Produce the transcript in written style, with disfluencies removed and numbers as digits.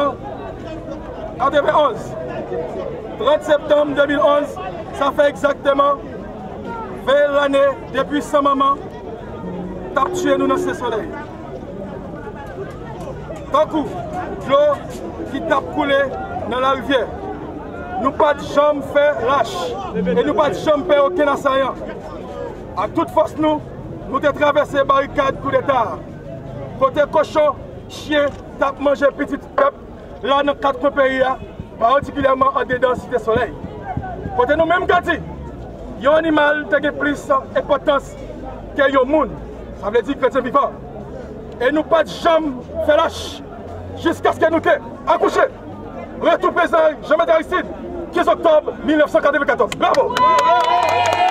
1991. 30 septembre 2011, ça fait exactement 20 années depuis sa maman t'a tué nous dans ce soleil. Tant que l'eau qui t'a coulé dans la rivière, nous pas de jambes fait lâche et nous pas de jambes faire aucun assaillant. À toute force nous avons traversé les barricades coup d'état. Côté cochon, chien, t'a mangé petit peuple, là dans 4 pays, particulièrement en dedans Cité Soleil. Côté nous même gâtis, il y a un animal qui a plus d'importance que un monde. Ça veut dire chrétien vivant. Et nous pas de jambes fait lâche jusqu'à ce que nous t'ayons accouché. Retour président Jean-Marie Aristide, 15 octobre 1994. Bravo!